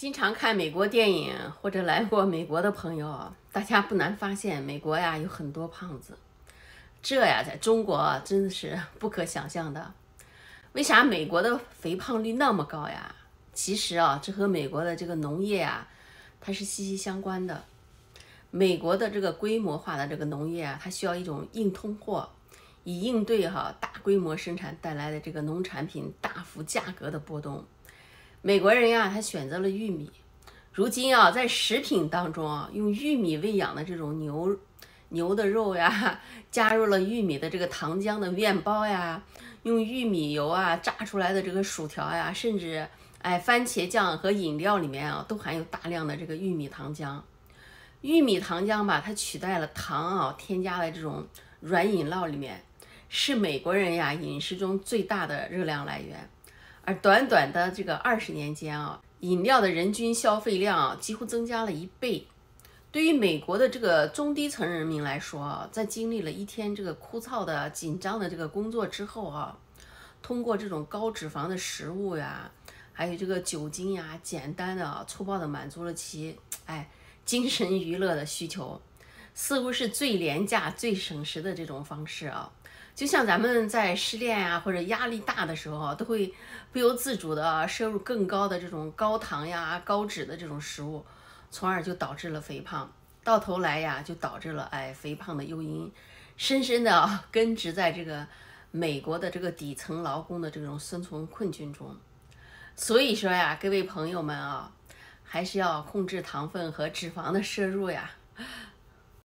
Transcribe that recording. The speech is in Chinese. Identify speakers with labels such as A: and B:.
A: 经常看美国电影或者来过美国的朋友，大家不难发现，美国呀有很多胖子，这呀在中国真的是不可想象的。为啥美国的肥胖率那么高呀？其实这和美国的这个农业它是息息相关的。美国的这个规模化的这个农业它需要一种硬通货，以应对大规模生产带来的这个农产品大幅价格的波动。美国人他选择了玉米。如今在食品当中用玉米喂养的这种牛的肉呀，加入了玉米的这个糖浆的面包呀，用玉米油炸出来的这个薯条呀，甚至番茄酱和饮料里面都含有大量的这个玉米糖浆。玉米糖浆吧，它取代了糖添加在这种软饮料里面，是美国人饮食中最大的热量来源。而短短的这个20年间饮料的人均消费量几乎增加了1倍。对于美国的这个中低层人民来说在经历了一天这个枯燥的紧张的这个工作之后通过这种高脂肪的食物还有这个酒精简单的粗暴的满足了其精神娱乐的需求，似乎是最廉价最省时的这种方式就像咱们在失恋或者压力大的时候都会不由自主的摄入更高的这种高糖高脂的这种食物，从而就导致了肥胖，到头来就导致了肥胖的诱因深深的根植在这个美国的这个底层劳工的这种生存困境中。所以说各位朋友们还是要控制糖分和脂肪的摄入